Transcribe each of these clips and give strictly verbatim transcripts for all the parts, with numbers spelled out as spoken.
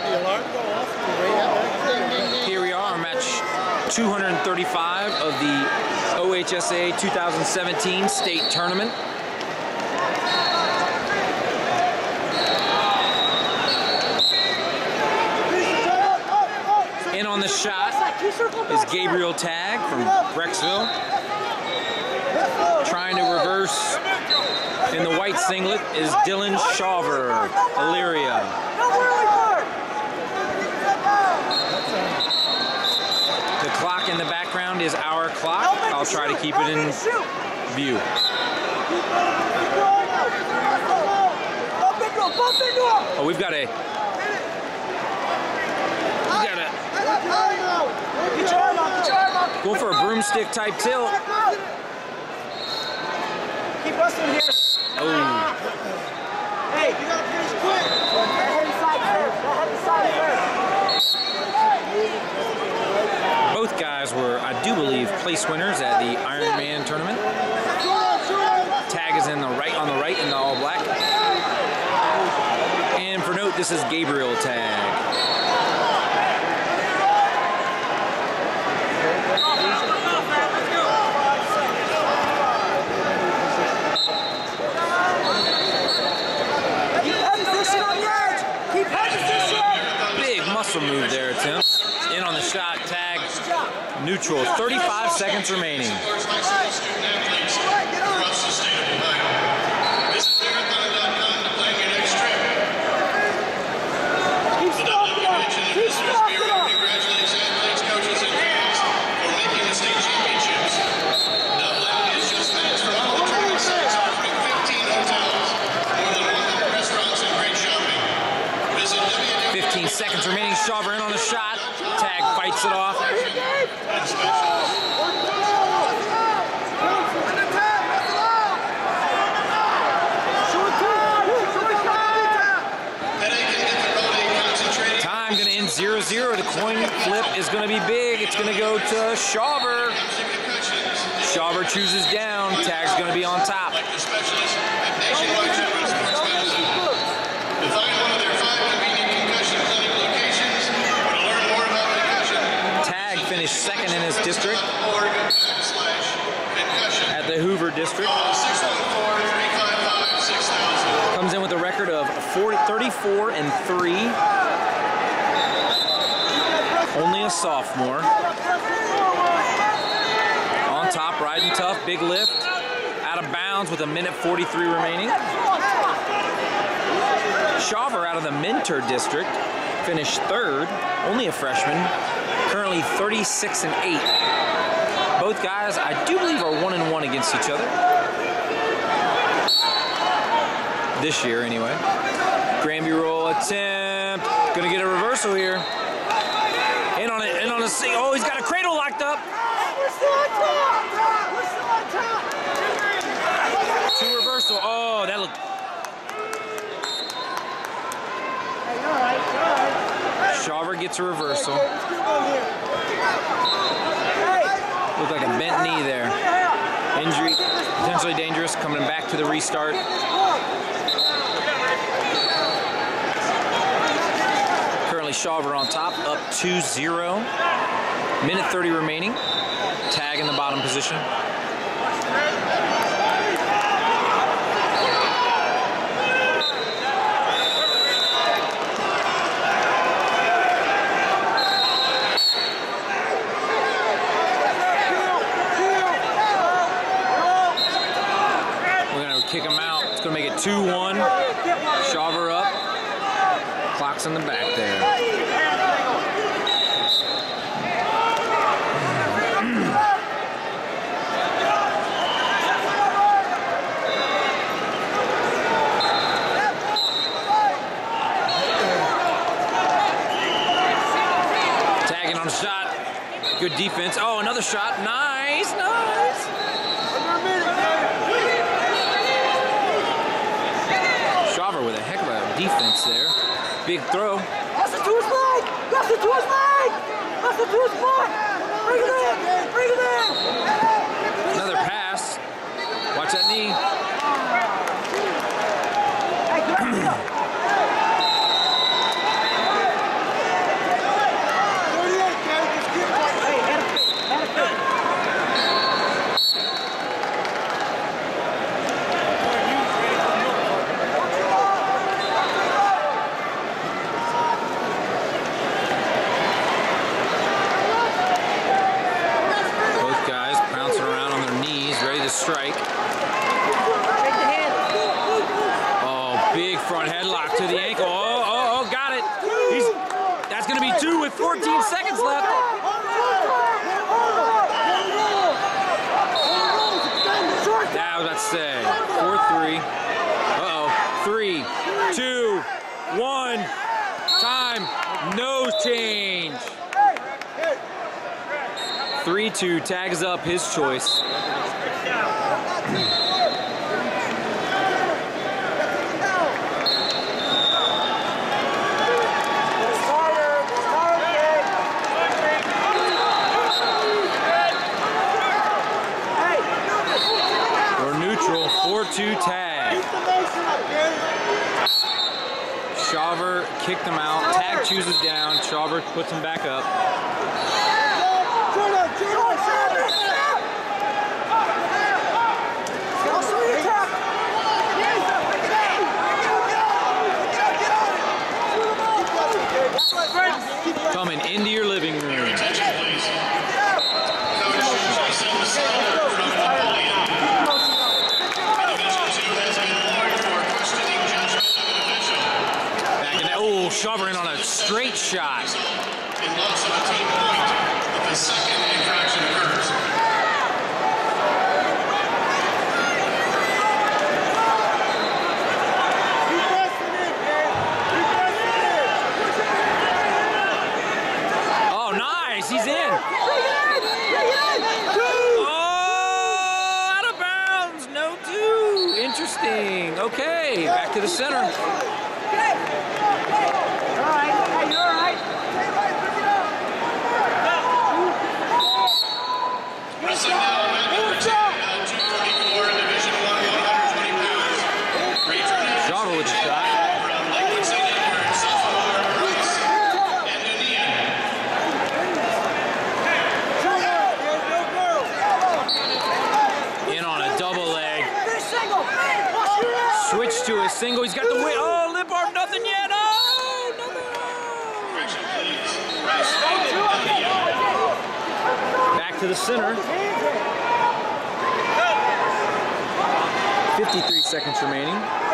Here we are, match two hundred thirty-five of the O H S A two thousand seventeen state tournament. In on the shot is Gabriel Tag from Brecksville. Trying to reverse in the white singlet is Dylan Shawver, Elyria. The clock in the background is our clock. I'll try to keep it in view. Oh, we've got a... We got a... Go for a broomstick type tilt. Keep hustling here. Oh. Hey, you gotta finish quick. Head inside first. Head inside first. Both guys were, I do believe, place winners at the Ironman tournament. Tag is in the right, on the right in the all black. And for note, this is Gabriel Tag. Big muscle move there, Tim. In on the shot, Tag, neutral. thirty-five seconds remaining. fifteen seconds remaining. Shawver in on the shot. Tag fights it off. Time going to end zero zero. The coin flip is going to be big. It's going to go to Shawver. Shawver chooses down. Tag's going to be on top. Tag finished second in his district at the Hoover district. Comes in with a record of thirty-four and three. Only a sophomore. On top, riding tough, big lift. Out of bounds with a minute forty-three remaining. Shawver out of the Mentor district finished third, only a freshman, currently thirty-six and eight. Both guys, I do believe, are one and one against each other. This year, anyway. Granby roll attempt. Gonna get a reversal here. In on it, in on a sing. Oh, he's got a cradle locked up. We're still on top. We're still on top. Two reversal. Oh, that looked. Hey, you're all right. You're all right. Shawver gets a reversal. Hey, let's keep on here. Hey. Looked like a bent knee there. Injury, potentially dangerous, coming back to the restart. Currently Shawver on top, up two zero. Minute thirty remaining. Tag in the bottom position. Kick him out. It's going to make it two one. Shawver up. Clock's in the back there. Tagging on a shot. Good defense. Oh, another shot. Nice, nice. Shawver with a heck of a defense there. Big throw. That's the to his leg! That's the to his leg! That's the to his foot! Bring it in! Bring it in! Another pass. Watch that knee. Hey, grab it up. to the ankle. Oh, oh, oh, got it. He's, that's going to be two with fourteen seconds left. That was about to say. four three. Uh-oh. Three, two, one. Time. Nose change. three two. Tags up his choice. four two tag. Shawver kicked him out. Tag chooses down. Shawver puts him back up. Coming into your living room. Shawver in on a straight shot. In loss of a team point, but the second infraction occurs. Oh, nice. He's in. Oh, out of bounds. No two. Interesting. Okay, back to the center. Wrestling now, man number ten, now two forty-four, Division one, one hundred twenty pounds. Return Shawver with a shot. from Lakewood Saint Edward, sophomore, Bryce Endunian. In on a double leg. Switch to a single. He's got the win. Oh, lip arm, nothing yet. Oh, nothing. Correction, please. Bryce Endunian. Back to the center. fifty-three seconds remaining.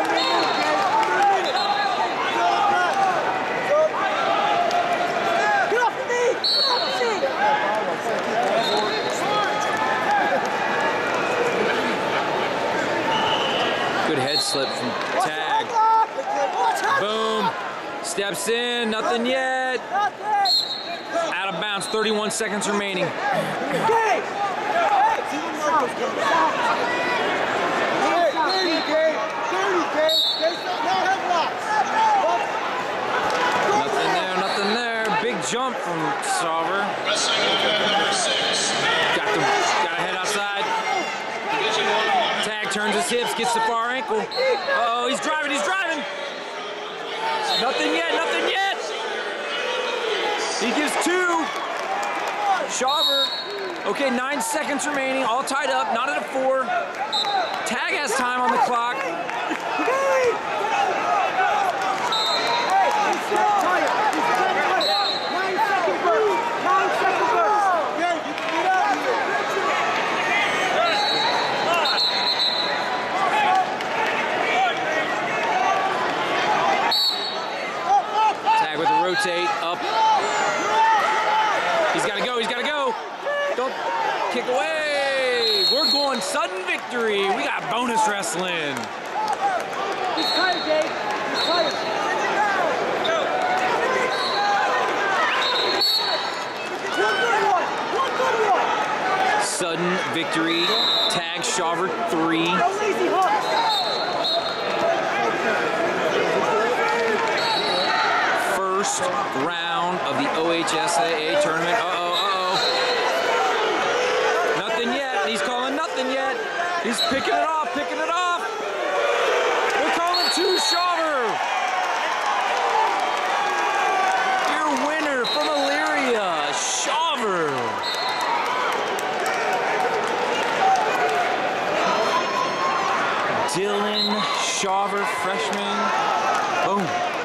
Good head slip from Tag. Boom. Steps in. Nothing yet. Out of bounds. thirty-one seconds remaining. Nothing there, nothing there. Big jump from Shawver. Wrestling now, number six. Got the got a head outside. Division one, Tag turns his hips, gets the far ankle. Uh oh, he's driving, he's driving. Nothing yet, nothing yet. He gives two. Shawver. Okay, nine seconds remaining, all tied up, not at a four. Tag has time on the clock. Tag with a rotate, up. He's gotta go, he's gotta go. Don't kick away. We're going sudden victory. We got bonus wrestling. He's tired, Dave. He's tired. One good one. One good one. Sudden victory. Tag Shawver three. No lazy hooks. First round of the O H S A A tournament. Uh-oh, uh-oh. Nothing yet. He's calling nothing yet. He's picking it off, picking it off. We're calling two Shawver. Your winner from Elyria, Shawver. Dylan Shawver, freshman. Boom.